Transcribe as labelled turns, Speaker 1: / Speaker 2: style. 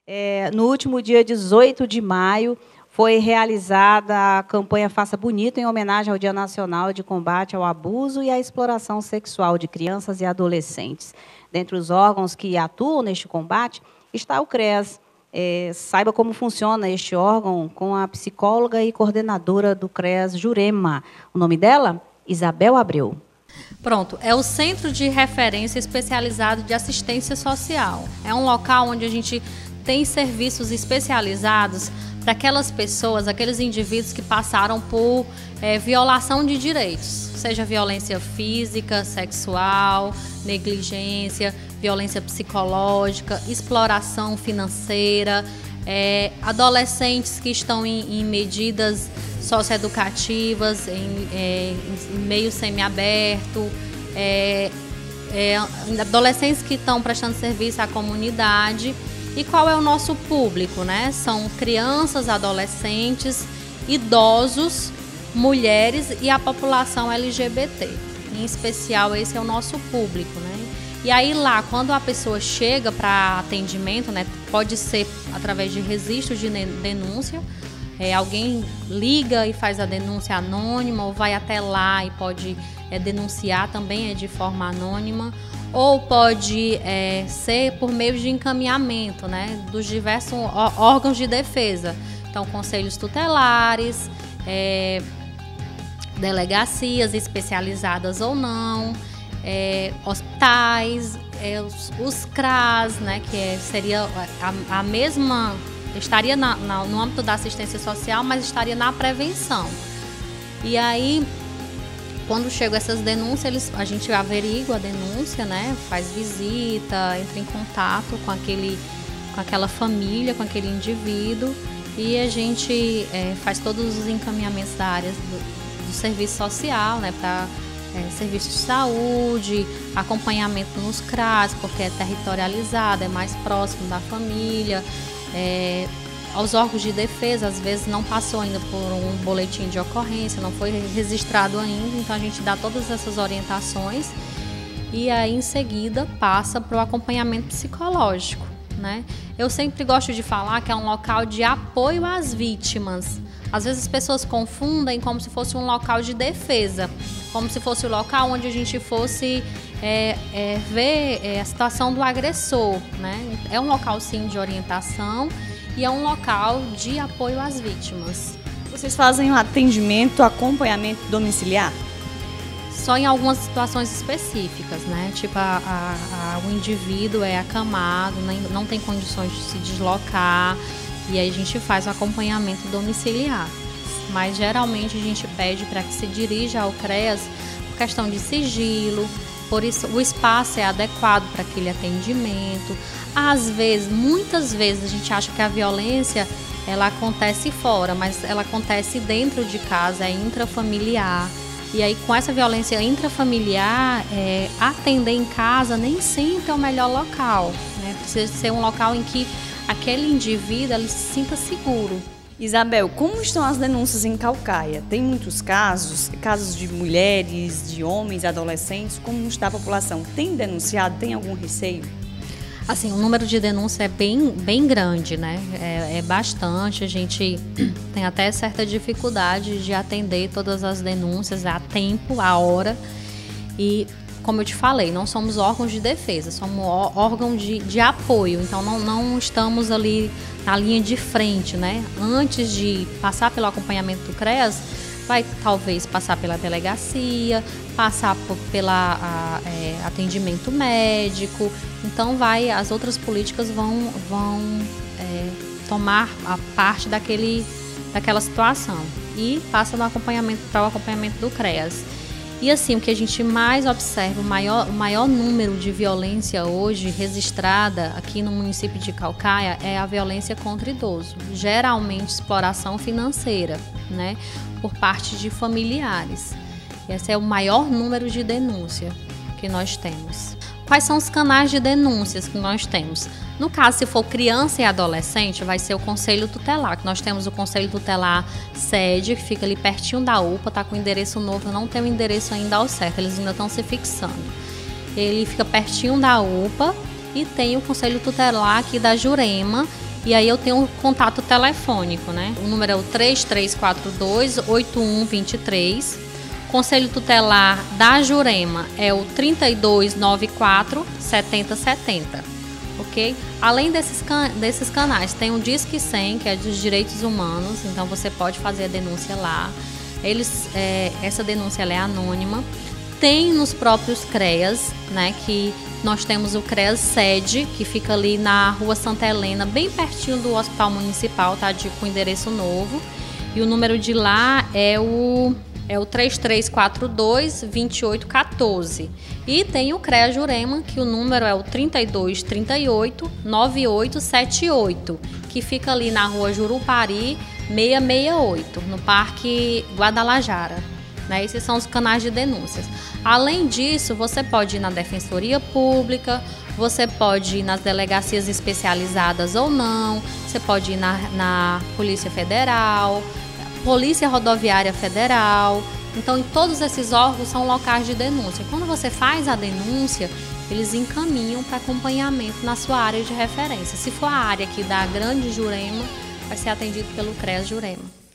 Speaker 1: No último dia 18 de maio, foi realizada a campanha Faça Bonito, em homenagem ao Dia Nacional de Combate ao Abuso e à Exploração Sexual de Crianças e Adolescentes. Dentre os órgãos que atuam neste combate está o CREAS. Saiba como funciona este órgão com a psicóloga e coordenadora do CREAS, Jurema. O nome dela? Isabel Abreu.
Speaker 2: Pronto, é o Centro de Referência Especializado de Assistência Social. É um local onde a gente tem serviços especializados para aquelas pessoas, aqueles indivíduos que passaram por violação de direitos, seja violência física, sexual, negligência, violência psicológica, exploração financeira, adolescentes que estão em medidas socioeducativas, em meio semiaberto, adolescentes que estão prestando serviço à comunidade. E qual é o nosso público, né? São crianças, adolescentes, idosos, mulheres e a população LGBT. Em especial, esse é o nosso público, né? E aí lá, quando a pessoa chega para atendimento, né, pode ser através de registro de denúncia, alguém liga e faz a denúncia anônima, ou vai até lá e pode denunciar também de forma anônima, ou pode ser por meio de encaminhamento, né, dos diversos órgãos de defesa. Então, conselhos tutelares, delegacias especializadas ou não, hospitais, os CRAS, né, que seria a mesma, estaria no âmbito da assistência social, mas estaria na prevenção. E aí, quando chegam essas denúncias, a gente averigua a denúncia, né, faz visita, entra em contato com aquela família, com aquele indivíduo, e a gente faz todos os encaminhamentos da área do serviço social, né, para serviço de saúde, acompanhamento nos CRAS, porque é territorializado, é mais próximo da família, aos órgãos de defesa, às vezes não passou ainda por um boletim de ocorrência, não foi registrado ainda, então a gente dá todas essas orientações e aí em seguida passa para o acompanhamento psicológico, né? Eu sempre gosto de falar que é um local de apoio às vítimas. Às vezes as pessoas confundem como se fosse um local de defesa, como se fosse o local onde a gente fosse ver a situação do agressor, né? É um local sim de orientação e é um local de apoio às vítimas.
Speaker 3: Vocês fazem um atendimento, acompanhamento domiciliar?
Speaker 2: Só em algumas situações específicas, né? Tipo, o indivíduo é acamado, não tem condições de se deslocar, e aí a gente faz o acompanhamento domiciliar. Mas geralmente a gente pede para que se dirija ao CREAS por questão de sigilo, por isso o espaço é adequado para aquele atendimento. Às vezes, muitas vezes a gente acha que a violência ela acontece fora, mas ela acontece dentro de casa, é intrafamiliar. E aí com essa violência intrafamiliar, atender em casa nem sempre é o melhor local, né? Precisa ser um local em que aquele indivíduo ele se sinta seguro.
Speaker 3: Isabel, como estão as denúncias em Caucaia? Tem muitos casos de mulheres, de homens, adolescentes, como está a população? Tem denunciado? Tem algum receio?
Speaker 2: Assim, o número de denúncias é bem grande, né? É bastante, a gente tem até certa dificuldade de atender todas as denúncias a tempo, a hora. E, como eu te falei, não somos órgãos de defesa, somos órgãos de apoio. Então, não estamos ali na linha de frente, né? Antes de passar pelo acompanhamento do CREAS, vai talvez passar pela delegacia, passar pela atendimento médico. Então, as outras políticas vão tomar a parte daquela situação e passa para o acompanhamento do CREAS. E assim, o que a gente mais observa, o maior número de violência hoje registrada aqui no município de Caucaia é a violência contra idoso. Geralmente exploração financeira, né, por parte de familiares. Esse é o maior número de denúncia que nós temos. Quais são os canais de denúncias que nós temos? No caso, se for criança e adolescente, vai ser o Conselho Tutelar, que nós temos o Conselho Tutelar sede, que fica ali pertinho da UPA, está com o endereço novo, não tem o endereço ainda ao certo, eles ainda estão se fixando. Ele fica pertinho da UPA e tem o Conselho Tutelar aqui da Jurema, E aí eu tenho um contato telefônico, né? O número é o 3342-8123. Conselho tutelar da Jurema é o 3294-7070. Ok? Além desses canais, tem o Disque 100, que é dos direitos humanos, então você pode fazer a denúncia lá. Essa denúncia ela é anônima. Tem nos próprios CREAS, né, que nós temos o CREAS sede, que fica ali na Rua Santa Helena, bem pertinho do Hospital Municipal, tá, com endereço novo. E o número de lá é o 3342-2814. E tem o CREA Jurema, que o número é o 3238-9878, que fica ali na Rua Jurupari, 668, no Parque Guadalajara. Né? Esses são os canais de denúncias. Além disso, você pode ir na Defensoria Pública, você pode ir nas delegacias especializadas ou não, você pode ir na Polícia Federal, Polícia Rodoviária Federal. Então, todos esses órgãos são locais de denúncia. Quando você faz a denúncia, eles encaminham para acompanhamento na sua área de referência. Se for a área aqui da Grande Jurema, vai ser atendido pelo CREAS Jurema.